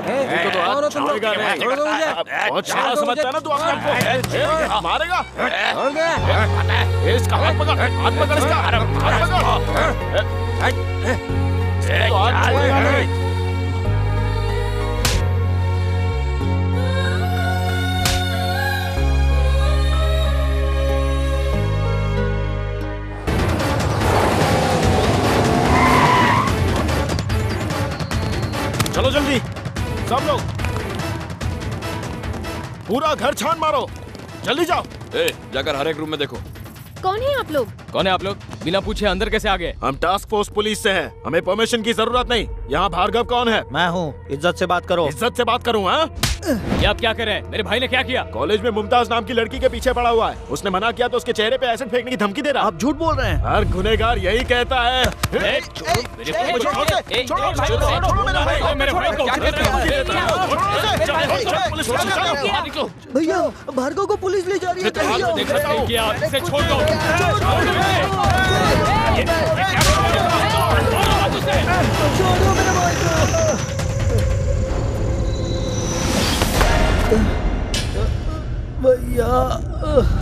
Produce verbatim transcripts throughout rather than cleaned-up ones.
तुमको तो आज छोड़ेगा नहीं। छोड़ दो मुझे। बहुत शाना समझता है ना तू अपने आप को। मारेगा। छोड़ दे। इसका हाथ पकड़, हाथ पकड़ इसका, हाथ पकड़। तो आज छोड़ेगा नहीं। चलो जल्दी सब लोग, पूरा घर छान मारो, जल्दी जाओ। ए, जाकर हर एक रूम में देखो। कौन है आप लोग? कौन है आप लोग? बिना पूछे अंदर कैसे आ गए? हम टास्क फोर्स पुलिस से हैं, हमें परमिशन की जरूरत नहीं। यहाँ भार्गव कौन है? मैं हूँ, इज्जत से बात करो। इज्जत से बात करूँ? हाँ, ये आप क्या कर रहे हैं? मेरे भाई ने क्या किया? कॉलेज में मुमताज नाम की लड़की के पीछे पड़ा हुआ है, उसने मना किया तो उसके चेहरे पे एसिड फेंकने की धमकी दे रहा। आप झूठ बोल रहे हैं। हर गुनहगार यही कहता है। भैया भार्गव को पुलिस ले जा रही है। छोड़ दो। छोड़ो मेरे भाई को। भैया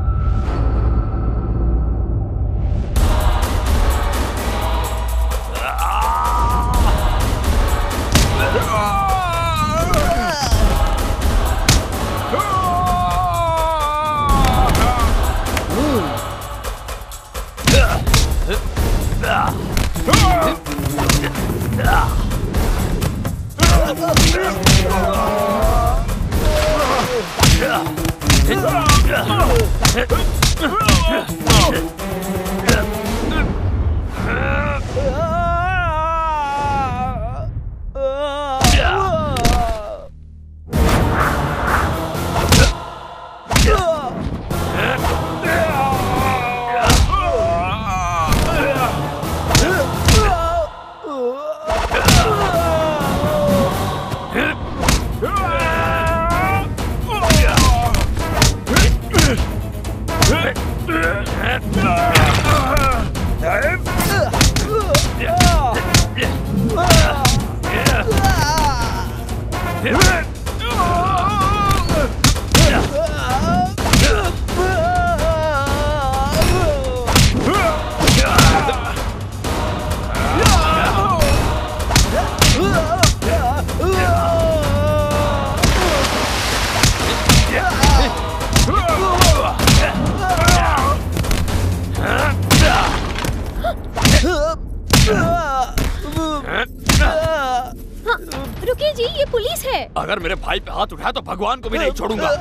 रुकिए जी, ये पुलिस है। अगर मेरे भाई पे हाथ उठाया तो भगवान को भी नहीं छोड़ूंगा।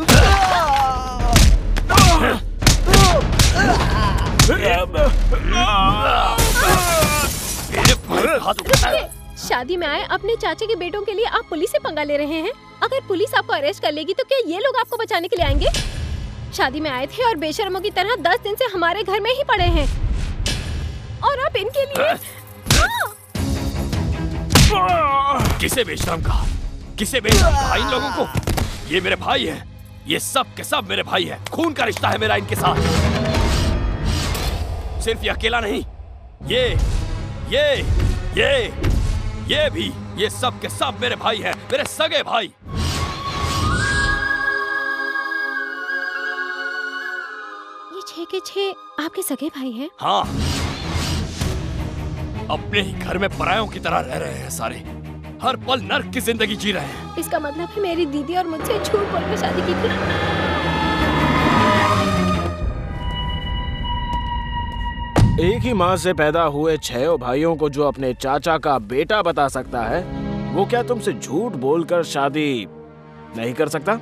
मेरे भाई पे हाथ उठाया। शादी में आए अपने चाचे के बेटों के लिए आप पुलिस से पंगा ले रहे हैं। अगर पुलिस आपको अरेस्ट कर लेगी तो क्या ये लोग आपको बचाने के लिए आएंगे? शादी में आए थे और बेशर्मों की तरह दस दिन से हमारे घर में ही पड़े हैं और आप इनके लिए किसे बेशरम कहा? किसे बेशरम कहा इन लोगों को? ये मेरे भाई है, ये सब के सब मेरे भाई है। खून का रिश्ता है मेरा इनके साथ। सिर्फ ये अकेला नहीं, ये ये ये ये भी, ये सब के सब मेरे भाई हैं, मेरे सगे भाई। ये छह के छह आपके सगे भाई हैं? हाँ, अपने ही घर में परायों की तरह रह रहे हैं सारे। हर पल नर्क की जिंदगी जी रहे हैं। इसका मतलब है मेरी दीदी और मुझसे झूठ बोलकर शादी की थी। एक ही माँ से पैदा हुए छह भाइयों को जो अपने चाचा का बेटा बता सकता है, वो क्या तुमसे झूठ बोलकर शादी नहीं कर सकता?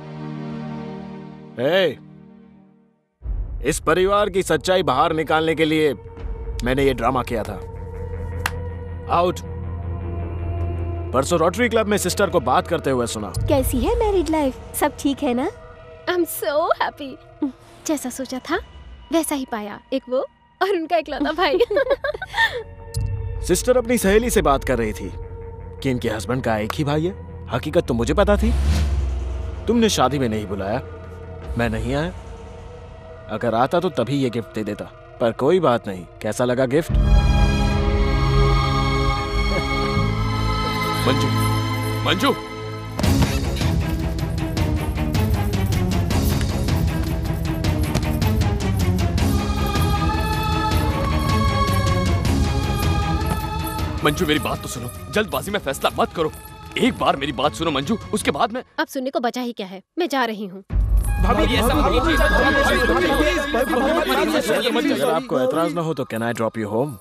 ए, इस परिवार की सच्चाई बाहर निकालने के लिए मैंने ये ड्रामा किया था। आउट। परसों रोटरी क्लब में सिस्टर को बात करते हुए सुना। कैसी है मैरिड लाइफ? सब ठीक है ना? I am so happy. जैसा सोचा था वैसा ही पाया, एक वो और उनका इकलौता भाई। सिस्टर अपनी सहेली से बात कर रही थी कि इनके हस्बैंड का एक ही भाई है। हकीकत तो मुझे पता थी। तुमने शादी में नहीं बुलाया, मैं नहीं आया। अगर आता तो तभी ये गिफ्ट दे देता, पर कोई बात नहीं। कैसा लगा गिफ्ट? मंजू, मंजू, मंजू मेरी बात तो सुनो, जल्दबाजी में फैसला मत करो। एक बार मेरी बात सुनो मंजू, उसके बाद मैं। अब सुनने को बचा ही क्या है, मैं जा रही हूँ। अगर आपको एतराज ना हो तो can I drop you home?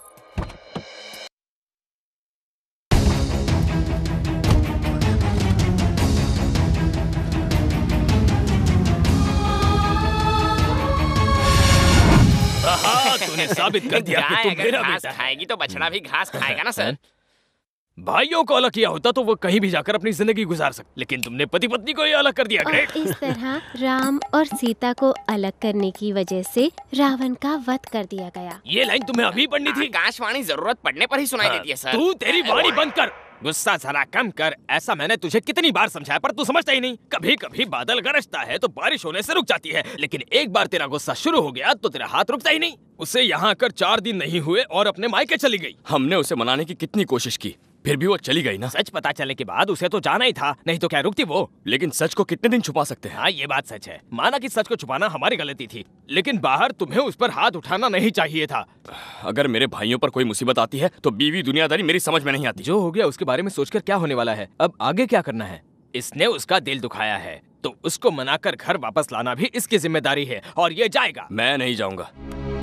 तूने साबित कर दिया कि तू मेरा बेटा है। खाएगी तो बछड़ा भी घास खाएगा ना सर। भाइयों को अलग किया होता तो वो कहीं भी जाकर अपनी जिंदगी गुजार सकते, लेकिन तुमने पति पत्नी को ही अलग कर दिया। ग्रेट। इस तरह राम और सीता को अलग करने की वजह से रावण का वध कर दिया गया। ये लाइन तुम्हें अभी पढ़नी थी। आकाशवाणी जरूरत पड़ने पर ही सुनाई देती है सर। तू तेरी वाणी बंद कर, गुस्सा जरा कम कर। ऐसा मैंने तुझे कितनी बार समझाया पर तू समझता ही नहीं। कभी कभी बादल गरजता है तो बारिश होने से रुक जाती है, लेकिन एक बार तेरा गुस्सा शुरू हो गया तो तेरा हाथ रुकता ही नहीं। उसे यहाँ आकर चार दिन नहीं हुए और अपने मायके चली गई। हमने उसे मनाने की कितनी कोशिश की, फिर भी वो चली गई ना। सच पता चलने के बाद उसे तो जाना ही था, नहीं तो क्या रुकती वो। लेकिन सच को कितने दिन छुपा सकते हैं। हाँ ये बात सच है, माना कि सच को छुपाना हमारी गलती थी, लेकिन बाहर तुम्हें उस पर हाथ उठाना नहीं चाहिए था। अगर मेरे भाइयों पर कोई मुसीबत आती है तो बीवी दुनियादारी मेरी समझ में नहीं आती। जो हो गया उसके बारे में सोचकर क्या होने वाला है, अब आगे क्या करना है। इसने उसका दिल दुखाया है तो उसको मनाकर घर वापस लाना भी इसकी जिम्मेदारी है, और ये जाएगा। मैं नहीं जाऊंगा।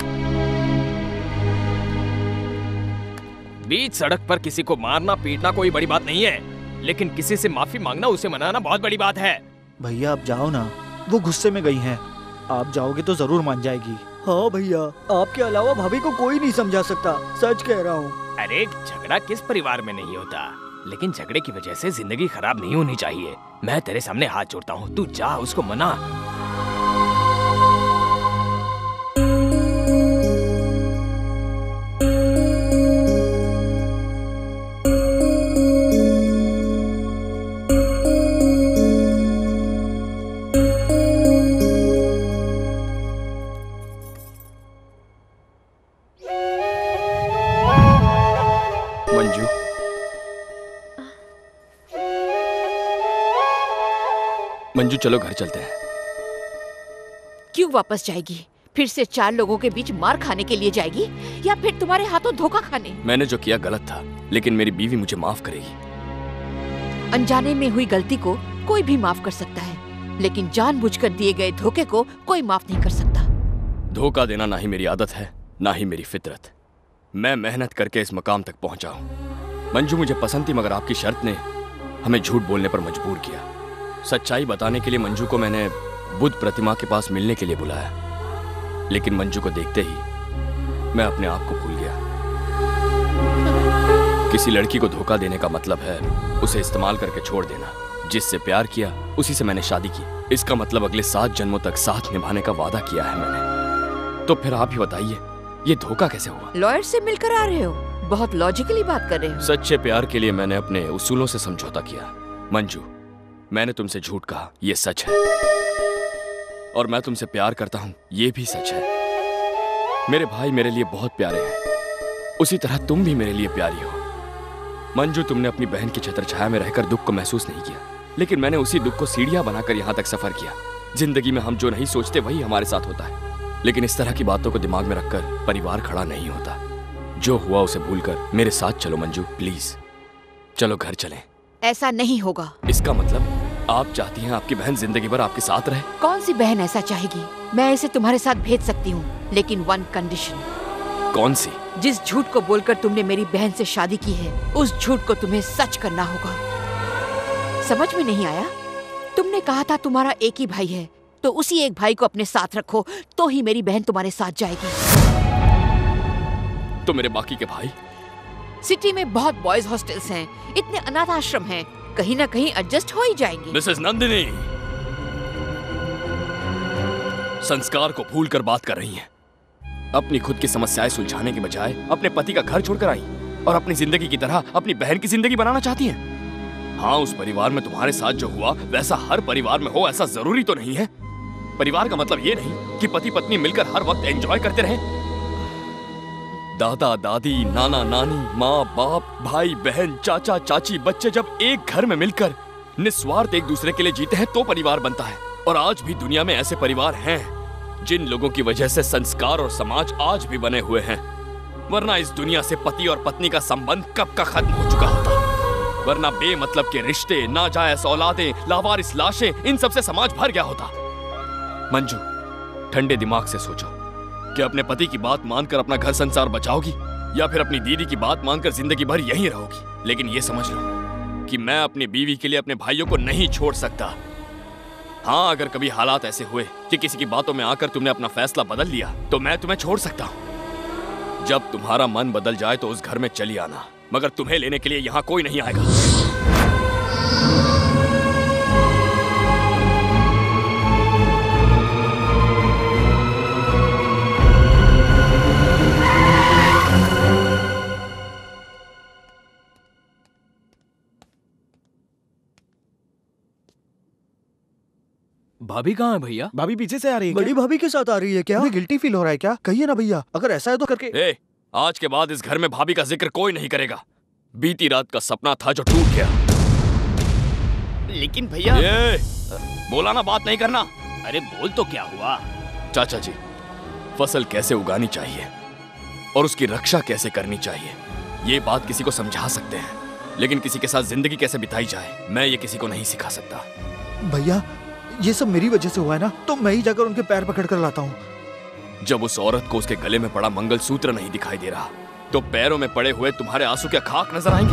बीच सड़क पर किसी को मारना पीटना कोई बड़ी बात नहीं है, लेकिन किसी से माफी मांगना, उसे मनाना बहुत बड़ी बात है। भैया आप जाओ ना, वो गुस्से में गई हैं। आप जाओगे तो जरूर मान जाएगी। हाँ भैया, आपके अलावा भाभी को कोई नहीं समझा सकता, सच कह रहा हूँ। अरे झगड़ा किस परिवार में नहीं होता, लेकिन झगड़े की वजह से जिंदगी खराब नहीं होनी चाहिए। मैं तेरे सामने हाथ जोड़ता हूँ, तू जा उसको मना। मंजू, मंजू चलो घर चलते हैं। क्यों वापस जाएगी? फिर से चार लोगों के बीच मार खाने के लिए जाएगी, या फिर तुम्हारे हाथों धोखा खाने? मैंने जो किया गलत था, लेकिन मेरी बीवी मुझे माफ करेगी। अनजाने में हुई गलती को कोई भी माफ कर सकता है, लेकिन जानबूझकर दिए गए धोखे को कोई माफ नहीं कर सकता। धोखा देना ना ही मेरी आदत है, ना ही मेरी फितरत। मैं मेहनत करके इस मकाम तक पहुंचा हूं। मंजू मुझे पसंद थी, मगर आपकी शर्त ने हमें झूठ बोलने पर मजबूर किया। सच्चाई बताने के लिए मंजू को मैंने बुद्ध प्रतिमा के पास मिलने के लिए बुलाया, लेकिन मंजू को देखते ही मैं अपने आप को भूल गया। किसी लड़की को धोखा देने का मतलब है उसे इस्तेमाल करके छोड़ देना। जिससे प्यार किया उसी से मैंने शादी की। इसका मतलब अगले सात जन्मों तक साथ निभाने का वादा किया है मैंने। तो फिर आप ही बताइए, ये धोखा कैसे हुआ? लॉयर से मिलकर आ रहे हो, बहुत लॉजिकली बात कर रहे हो। सच्चे प्यार के लिए मैंने अपने उसूलों से समझौता किया। मंजू, मैंने तुमसे झूठ कहा, ये सच है, और मैं तुमसे प्यार करता हूं, ये भी सच है। मेरे भाई मेरे लिए बहुत प्यारे हैं, उसी तरह तुम भी मेरे लिए प्यारी हो। मंजू, तुमने अपनी बहन की छत्रछाया में रहकर दुख को महसूस नहीं किया, लेकिन मैंने उसी दुख को सीढ़ियां बनाकर यहाँ तक सफर किया। जिंदगी में हम जो नहीं सोचते वही हमारे साथ होता है, लेकिन इस तरह की बातों को दिमाग में रखकर परिवार खड़ा नहीं होता। जो हुआ उसे भूलकर मेरे साथ चलो मंजू, प्लीज चलो घर चलें। ऐसा नहीं होगा। इसका मतलब आप चाहती हैं आपकी बहन जिंदगी भर आपके साथ रहे? कौन सी बहन ऐसा चाहेगी? मैं इसे तुम्हारे साथ भेज सकती हूँ, लेकिन वन कंडीशन। कौन सी? जिस झूठ को बोलकर तुमने मेरी बहन से शादी की है, उस झूठ को तुम्हें सच करना होगा। समझ में नहीं आया? तुमने कहा था तुम्हारा एक ही भाई है, तो उसी एक भाई को अपने साथ रखो, तो ही मेरी बहन तुम्हारे साथ जाएगी। तो मेरे बाकी के भाई? सिटी में बहुत बॉयज हॉस्टल्स हैं, इतने अनाथ आश्रम हैं, कहीं ना कहीं एडजस्ट हो ही जाएंगे। मिसेस नंदिनी, संस्कार को भूलकर बात कर रही हैं। अपनी खुद की समस्याएं सुलझाने के बजाय अपने पति का घर छोड़कर आई और अपनी जिंदगी की तरह अपनी बहन की जिंदगी बनाना चाहती हैं। हाँ, उस परिवार में तुम्हारे साथ जो हुआ वैसा हर परिवार में हो, ऐसा जरूरी तो नहीं है। परिवार का मतलब ये नहीं कि पति पत्नी मिलकर हर वक्त एंजॉय करते रहें। दादा दादी, नाना नानी, माँ बाप, भाई बहन, चाचा चाची, बच्चे जब एक घर में मिलकर निस्वार्थ एक दूसरे के लिए जीते हैं तो परिवार बनता है। और आज भी दुनिया में ऐसे परिवार हैं जिन लोगों की वजह से संस्कार और समाज आज भी बने हुए हैं। वरना इस दुनिया से पति और पत्नी का संबंध कब का खत्म हो चुका होता। वरना बेमतलब के रिश्ते, नाजायज औलादें, लावारिस लाशें, इन सब से समाज भर गया होता। मंजू, ठंडे दिमाग से सोचो कि अपने पति की बात मानकर अपना घर संसार बचाओगी या फिर अपनी दीदी की बात मानकर जिंदगी भर यहीं रहोगी। लेकिन ये समझ लो कि मैं अपनी बीवी के लिए अपने भाइयों को नहीं छोड़ सकता। हाँ, अगर कभी हालात ऐसे हुए कि किसी की बातों में आकर तुमने अपना फैसला बदल लिया तो मैं तुम्हें छोड़ सकता हूँ। जब तुम्हारा मन बदल जाए तो उस घर में चली आना, मगर तुम्हें लेने के लिए यहाँ कोई नहीं आएगा। भाभी कहाँ है भैया? भाभी पीछे से आ रही है। बड़ी भाभी के साथ आ रही है क्या? क्या गिल्टी फील हो रहा है क्या? कहिए ना भैया, अगर ऐसा है तो करके। ए, आज के बाद इस घर में भाभी का जिक्र कोई नहीं करेगा। बीती रात का सपना था जो टूट गया। लेकिन भैया, ए, बोला ना, बात नहीं करना। अरे बोल तो क्या हुआ? चाचा जी, फसल कैसे उगानी चाहिए और उसकी रक्षा कैसे करनी चाहिए, ये बात किसी को समझा सकते हैं, लेकिन किसी के साथ जिंदगी कैसे बिताई जाए, मैं ये किसी को नहीं सिखा सकता। भैया, ये सब मेरी वजह से हुआ है ना, तो मैं ही जाकर उनके पैर पकड़ कर लाता हूँ। जब उस औरत को उसके गले में पड़ा मंगलसूत्र नहीं दिखाई दे रहा तो पैरों में पड़े हुए तुम्हारे आंसू क्या खाक नजर आएंगे?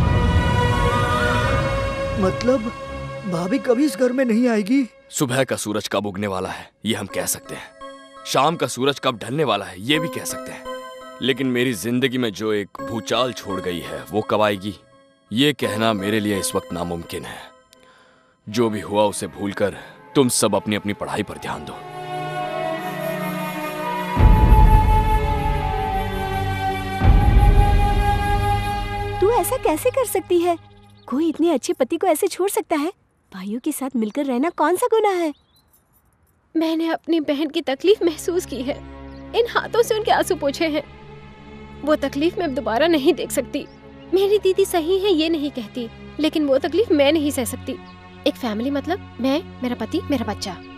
मतलब भाभी कभी इस घर में नहीं आएगी? सुबह का सूरज कब उगने वाला है ये हम कह सकते हैं, शाम का सूरज कब ढलने वाला है ये भी कह सकते हैं, लेकिन मेरी जिंदगी में जो एक भूचाल छोड़ गई है वो कब आएगी ये कहना मेरे लिए इस वक्त नामुमकिन है। जो भी हुआ उसे भूलकर तुम सब अपनी अपनी पढ़ाई पर ध्यान दो। तू ऐसा कैसे कर सकती है? कोई इतने अच्छे पति को ऐसे छोड़ सकता है? भाइयों के साथ मिलकर रहना कौन सा गुनाह है? मैंने अपनी बहन की तकलीफ महसूस की है, इन हाथों से उनके आंसू पोंछे हैं। वो तकलीफ मैं दोबारा नहीं देख सकती। मेरी दीदी सही है ये नहीं कहती, लेकिन वो तकलीफ मैं नहीं सह सकती। एक फैमिली मतलब मैं, मेरा पति, मेरा बच्चा।